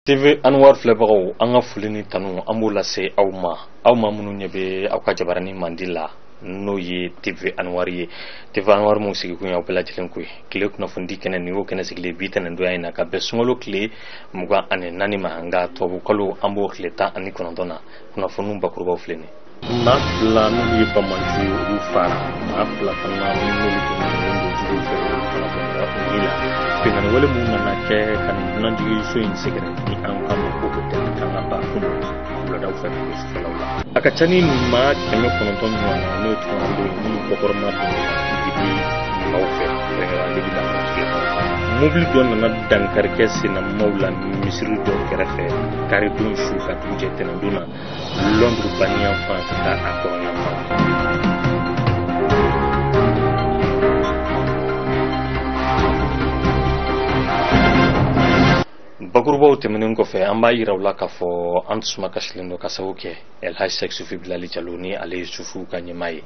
TV Anwar Flebaro anga fulini tanu ambola se awma munu nyebe awka jabarani mandila no ye TV Anwar ye TV Anwar mo sigi kunya opela jelen kuy kile kuna fundi kenen ni wo kenen sigile bitana ndo ayina ka besungolo kile muga ane nani mahanga to bukolo ambo kleta ani kuna dona kuna funu bakurba fulini na la no ye bamanju ufara na la kana no ndo jugo fe kana ko ila dengan wale muna na ke kan nan jugo so in secret ni an kamo ko ko tan ba funu la da fa ko sala akachani ma keme kono ton no to ando ni ko korma di mawfe renga ligi da mobile don na dankar kesi na mawla misri do kerefe kare don shuka tuje tenanduna londru banian fa ta akona fa bagurbo temenen ko fe amba yirawla ka fo antsuma kashlendo kasawuke el hashtag sufi bilali jaloni ale sufu kanyemai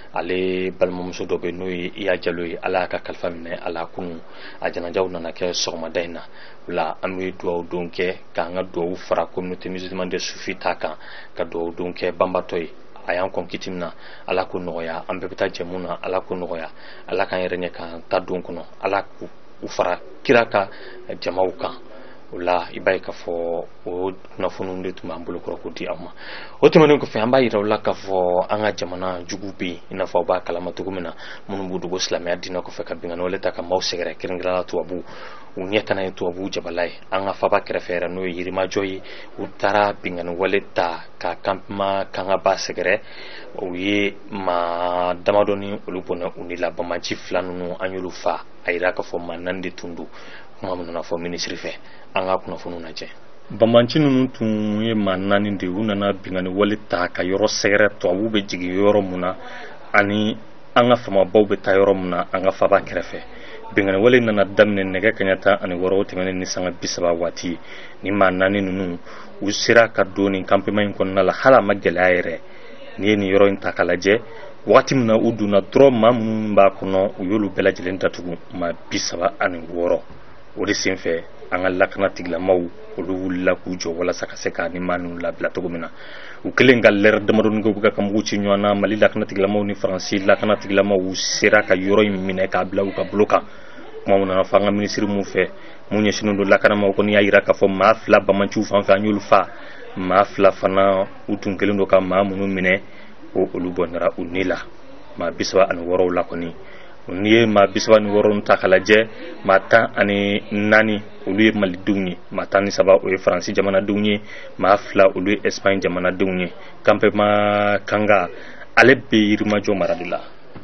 ale balmumso dobe noy ya jaloy ala ka kalfamne ala kunu ajana jawna na ke sogma dayna la amri do donke ka nga do fara communauté musulmane de sufi taka ka do donke bambatoy ayan kon kitimna ala ku noya ambe beta jemuna ala ku noya ala kan yerenya ka ta donkuno ala ku ufara kiraka jamauka wala ibay ka fo o na funu ndetu mambulo ko di amma o temane ko fe amba ira wala ka fo anga jamana jugubi ina fo ba kala matugumina mun budu go islam ya dina ko fe ka binga no leta ka mawsegere kiringra to abu unyeta na to abu jabalai anga fa ba krefera no yirima joyi utara binga no waleta ka kampma kanga ba segere o ye ma damadoni olupona unila bamaji flanu anyulu fa ayira ka fo manande tundu kuma mun na fo ministry fe anga kuna funu na je bamanci nunu tun ye manani de unana bingani wali ta ka yoro segere to abu be jigi yoro muna ani anga fama bawbe ta yoro muna anga faba kerefe bingani wali nana damne nege kanyata ani woro temene ni sanga bisaba wati ni manani nunu usira ka doni kampema kon na la hala magele ayre ni yoro inta kala je wati muna uduna dro mam ba kono uyulu bela jelenta tugu ma bisaba ani woro wodi sinfe anga lakana tigla maw olu la ku jo wala saka seka ni manu la bla to gomina u kelenga ler de maron go buga kam wuci nyona mali lakana tigla maw ni franci lakana tigla maw sira ka yoro mine ka bla ka bloka mo na fa nga ministre mu fe mu nyeshinu do lakana maw ko ni ayira ka fo ma fla ba manchu fa fa nyul fa ma fla fana utun kelendo ka ma munu mine o olu bonara unila ma biswa an woro la ko ni niye ma biswa ni woron takala je mata ani nani ulu mali dungi mata ni saba o France jamana dungi ma fla ulu Espagne jamana dungi kampe ma kanga alebe yirma jo maradula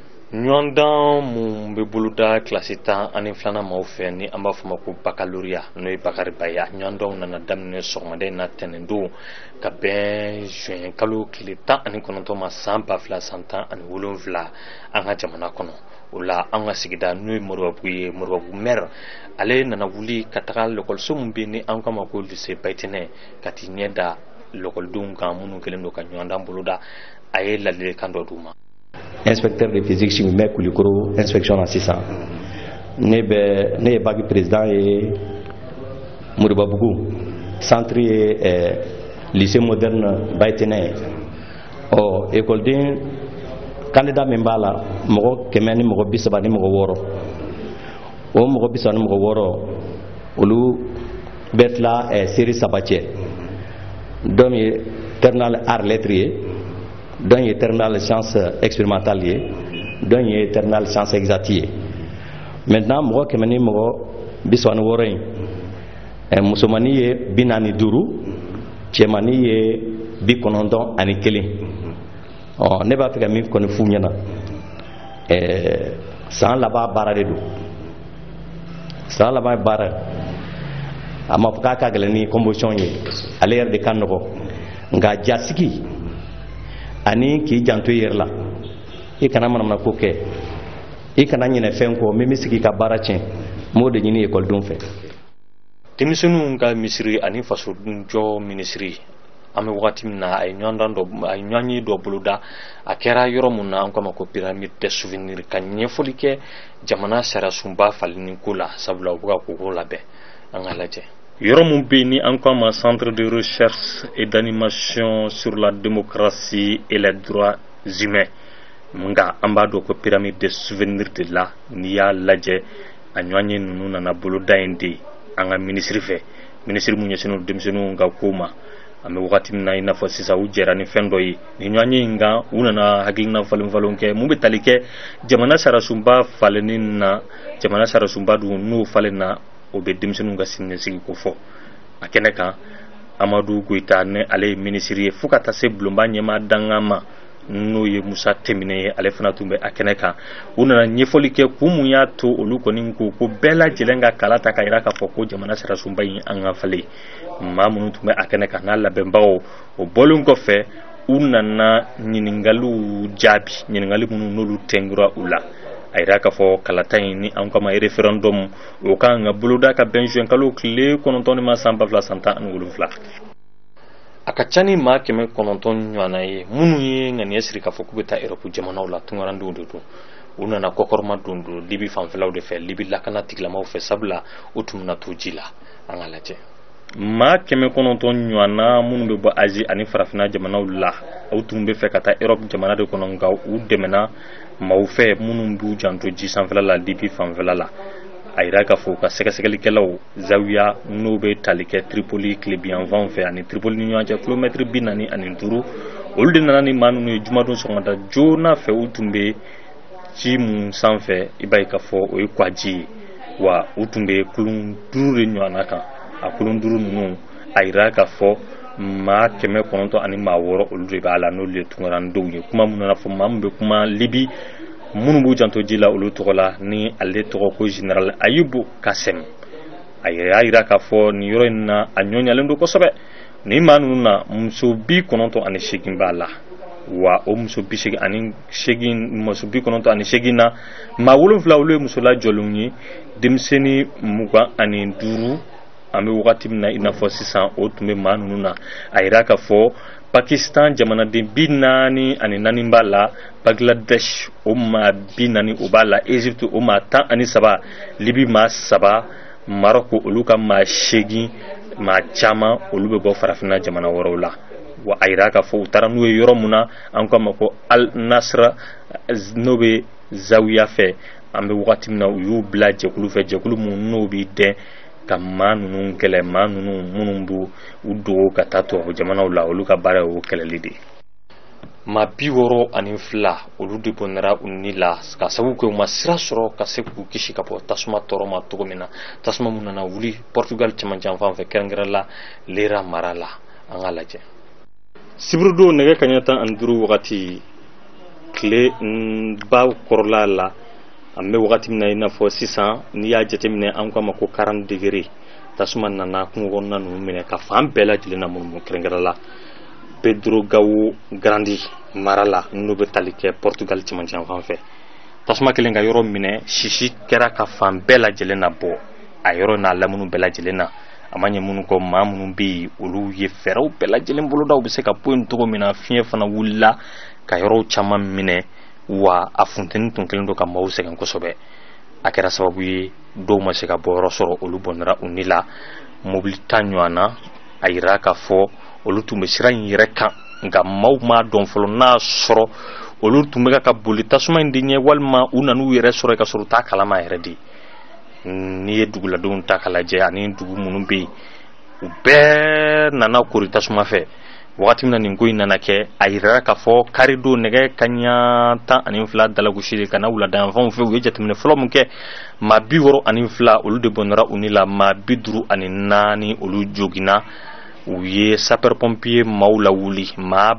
nyonda mu be buluda klasita ani flana ma ofeni amba fuma ko baccalauréat no bakari baya nyondo nana damne sogmade na tenendo ka ben juin kalo klita ani kononto ma samba fla santa ani wolon fla anga jamana kono wala anga sigida nuy morwabu mer ale nana wuli katakal lokol sum bini an kama ko lycée baytene kati nyeda lokol dum ka munu kelendo ka nyanda mbuluda aye lalle kando duma inspecteur de physique chimie me kulikoro inspection assistant ne bagi président et Muribabugu centre et lycée moderne baytene o école din candidat membala mogo kemeni mogo bisaba ni mogo woro o mogo bisaba ni mogo woro olu betla série sabatier dom ye terminal art lettres don ye terminal science expérimentale don ye terminal science exacte maintenant mogo kemeni mogo bisaba ni woro musomani ye binani duru chemani ye bikonondon ani kelen ne b'a fɛ ka min kɔni f'u ɲɛna san laban baara de don san laban baara a ma fɔ k'a ka gɛlɛn ni convention ye ale yɛrɛ de ka nɔgɔ nka jasigi ani k'i janto i yɛrɛ la i kana manamana ko kɛ i kana ɲinɛ fɛn kɔ min bɛ sigi ka baara tiɲɛ m'o de ɲini ekɔlidenw fɛ. denmisɛnninw ka misiri ani faso jɔ minisiri ame wakati na ay nyanyi do buluda akera yoro munna an kama ko pyramide de souvenir kan nyefoli ke jamana sara sumba falini kula sabula buga ko labe an alaje yɔrɔ mun bɛ ni an ko ma centre de recherche et d'animation sur la démocratie et les droits humains nga an b'a dɔn ko pyramide de souvenir de la n'i y'a lajɛ a ɲɔgɔnye ninnu nana boloda in de an ka ministre fɛ ministre mun ɲɛsinnen denmisɛnninw ka ko ma an bɛ wagati min na i n'a fɔ sisan u jɛra ni fɛn dɔ ye ni ɲɔgɔnye in kan u nana hakilina falen kɛ mun bɛ tali kɛ jamana sarasunba falenni na jamana sarasunba dun n'o falen na o bɛ denmisɛnninw ka siniɲɛsigi ko fɔ a kɛnɛ kan Amadou Goïta ne ale ye ministre ye fo ka taa se bulonba ɲɛmaa dangan ma n'o ye Musa Temine ye ale fana tun bɛ a kɛnɛ kan u nana ɲɛfɔli kɛ kun mun y'a to olu kɔni ko bɛɛ lajɛlen ka kala ta ka yira k'a fɔ ko jamana sarasunba in an ka falen maa minnu tun bɛ a kɛnɛ kan n'a labɛnbagaw o bɔlen kɔfɛ u nana ɲininkaliw jaabi ɲininkali minnu n'olu tɛnkura u la a yira k'a fɔ kalata in ni an kama référendum o kan ka boloda ka bɛn juin kalo tile 9 ma san 2017 a ka ca ni maa 900 ɲɔgɔnna ye minnu ye ŋaniya siri k'a fɔ k'u bɛ taa Europe jamanaw la tunkarandenw de don u nana kɔkɔrɔma don Libi fanfɛlaw de fɛ Libi lakana tigilamaw fɛ sabula u tun bɛna to ji la an ka lajɛ maa 900 ɲɔgɔnna minnu bɛ bɔ Asie ani farafinna jamanaw la u tun bɛ fɛ ka taa Europe jamana de kɔnɔ nka u dɛmɛna maaw fɛ minnu b'u janto ji sanfɛla la Libi fanfɛla la a yira k'a fɔ ka sɛgɛsɛgɛlikɛlaw Zawiya n'o bɛ tali kɛ Tripoli tilebiyanfan fɛ ani Tripoli ni ɲɔgɔn cɛ kilomɛtiri 45 olu de nana ni maa ninnu ye jumadon sɔgɔmada joona fɛ u tun bɛ ji mun sanfɛ i b'a ye k'a fɔ o ye kwaji ye wa u tun bɛ kulun 5 de ɲɔgɔnna kan a kulun 5 ninnu a yira k'a fɔ maa 900 ani maa 6 olu de b'a la n'olu ye tunkarandenw ye kuma mun nana fɔ maa mun bɛ kuma Libi minnu b'u janto ji la olu tɔgɔ la ni ale tɔgɔ ko Général Ayubu Kasem a y'a yira k'a fɔ nin yɔrɔ in na a ɲɔɲalen don kosɛbɛ ni maa ninnu na muso 98 b'a la wa o muso 98 na maa 7 olu ye muso lajɔlenw ye denmisɛnnin 25 an bɛ wagati min na i n'a fɔ sisan o tun bɛ maa ninnu na a yira k'a fɔ Pakistan jamanaden 44 b'a la Bangladesh o maa 40 o b'a la Egypte o maa 13 Libi maa 7 Maroc olu ka maa 8 maa caman olu bɛ bɔ farafinna jamana wɛrɛw la wa a yira k'a fɔ u taara n'u ye yɔrɔ mun na an ko a ma ko Al Nasra n'o bɛ Zawiya fɛ an bɛ wagati min na u y'u bila jɛkulu fɛ jɛkulu mun n'o bɛ dɛn ka maa ninnu kɛlɛ maa ninnu minnu b'u dogo ka taa tubabu jamanaw la olu ka baara ye o kɛlɛli de maa 62 olu de bɔnɛra u ni la ka sababu kɛ u ma sira sɔrɔ ka se k'u kisi ka bɔ tasuma tɔɔrɔ ma cogo min na tasuma mun nana wuli Portugal cɛmancɛ fan fɛ kɛrɛnkɛrɛn la Lera mara la an ka lajɛ sibiridon nɛgɛ kaɲɛ 15 wagati tile ba kɔrɔla la an bɛ wagati min na i n'a fɔ sisan n'i y'a jateminɛ an ko ma ko 40 degré tasuma nana kungo kɔnɔna ninnu minɛ ka fan bɛɛ lajɛlen na munumunu kɛrɛnkɛrɛn la Pedro Gawo Grandi mara la n'o bɛ tali kɛ Portugal cɛmancɛ fan fɛ tasuma kelen ka yɔrɔ minɛ sisi kɛra ka fan bɛɛ lajɛlen na bɔ a yɔrɔ n'a lamunu bɛɛ lajɛlen na a ma ɲɛ minnu kɔ maa minnu bɛ yen olu ye fɛɛrɛw bɛɛ lajɛlen boloda u bɛ se ka bɔ yen cogo min na fiɲɛ fana wulila ka yɔrɔw caman minɛ wa a funteni tun kelen don ka maaw sɛgɛn kosɛbɛ a kɛra sababu ye dɔw ma se ka bɔ yɔrɔ sɔrɔ olu bɔnɛra u ni la mobili 10 ɲɔgɔnna a yira k'a fɔ olu tun bɛ sira in yɛrɛ kan nka maaw m'a dɔn fɔlɔ n'a sɔrɔ olu tun bɛ ka boli tasuma in de ɲɛ walima u nan'u yɛrɛ sɔrɔ ka sɔrɔ u t'a kalama yɛrɛ de n'i ye duguladenw ta ka lajɛ ani dugu minnu bɛ yen u bɛɛ nana kori tasuma fɛ wagati min na nin ko in nana kɛ a yira k'a fɔ karido nɛgɛ kaɲa 12 dalagosili ka na wuladayanfanw fɛ u ye jateminɛ fɔlɔ min kɛ maa 62 olu de bɔnɛra u ni la maa 54 olu joginna u ye sapeur pompier maaw la wuli maa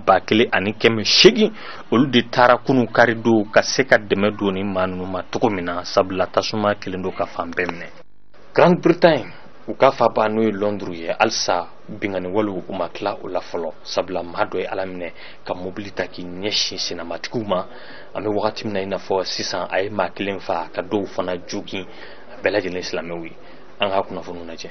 1800 olu de taara kunu karido ka se ka dɛmɛ don ni maa ninnu ma cogo min na sabula tasuma kelen don ka fan bɛɛ minɛ Grande-Bretagne u ka faba n'o ye Londres ye halisa bingani waliw u ma tila o la fɔlɔ sabula maa dɔ ye ala minɛ ka mobili ta k'i ɲɛsin senamatigiw ma an bɛ wagati min na i n'a fɔ sisan a ye maa kelen fa ka dɔw fana jogin a bɛɛ lajɛlen silamɛw ye an ka kunnafoniw lajɛ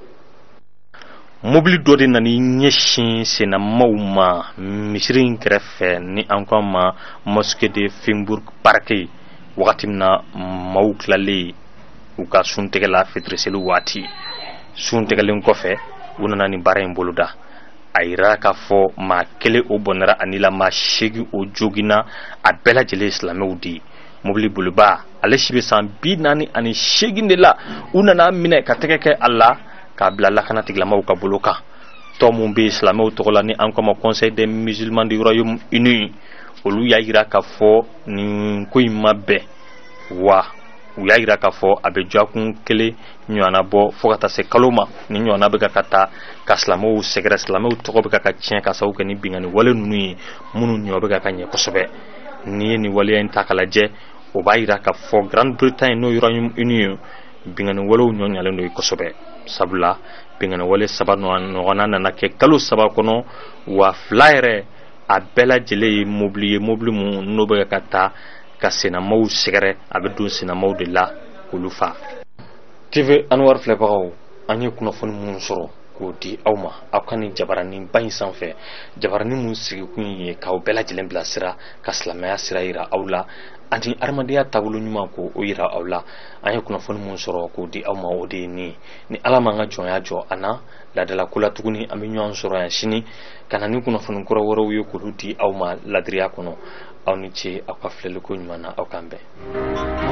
mobili dɔ de nana i ɲɛsin senamaw ma misiri in kɛrɛfɛ ni an ko a ma mosquée de Fimbourg Park wagati min na maaw tilalen u ka suntigɛ la fitiri seli waati sun tegalen kɔfɛ u nana ni baara in boloda a yira k'a fɔ maa kelen o bɔnɛra ani la maa 8 o jogina a bɛɛ lajɛlen silamɛw de mobili boliba ale si bɛ san 48 de la u nana minɛ ka tɛgɛ kɛ a la k'a bila lakana tigilamaw ka bolo kan tɔ mun bɛ silamɛw tɔgɔ la ni an kama conseil des musulmans du royaume uni olu y'a yira k'a fɔ nin ko in ma bɛn wa u y'a yira k'a fɔ a bɛ jɔkun kelen ɲɔgɔnna bɔ fo ka taa se kalo ma ni ɲɔgɔnna bɛ ka taa ka silamɛw sɛgɛrɛ silamɛw tɔgɔ bɛ ka tiɲɛ ka sababu kɛ ni bingani wale ninnu ye minnu ɲɔ bɛ ka ɲɛ kosɛbɛ ni ye nin waleya in ta k'a lajɛ o b'a yira k'a fɔ Grande Bretagne n'o royaume uni ye bingani walew ɲɔɲalen don kosɛbɛ sabula bingani wale 3 ɲɔgɔnna nana kɛ kalo 3 kɔnɔ wa 2 yɛrɛ a bɛɛ lajɛlen ye mobili mun n'o bɛ ka taa ka senamaw sɛgɛrɛ a bɛ don senamaw de la k'olu fa. TV Anwar filɛbagaw an ye kunnafoni minnu sɔrɔ k'o di aw ma aw ka nin jabaranin ba in sanfɛ jabaranin mun sigikun ye k'aw bɛɛ lajɛlen bilasira ka silamɛya sira yira aw la ani adamadenya taabolo ɲuman ko o yira aw la an ye kunnafoni minnu sɔrɔ k'o di aw ma o de ye ni ala m'an ka jɔnya jɔ an na ladala ko la tuguni an bɛ ɲɔgɔn sɔrɔ yan sini ka na ni kunnafoni kura wɛrɛw ye k'olu di aw ma ladiriya kɔnɔ aw ni ce aw ka filɛliko ɲuman na aw k'an bɛn.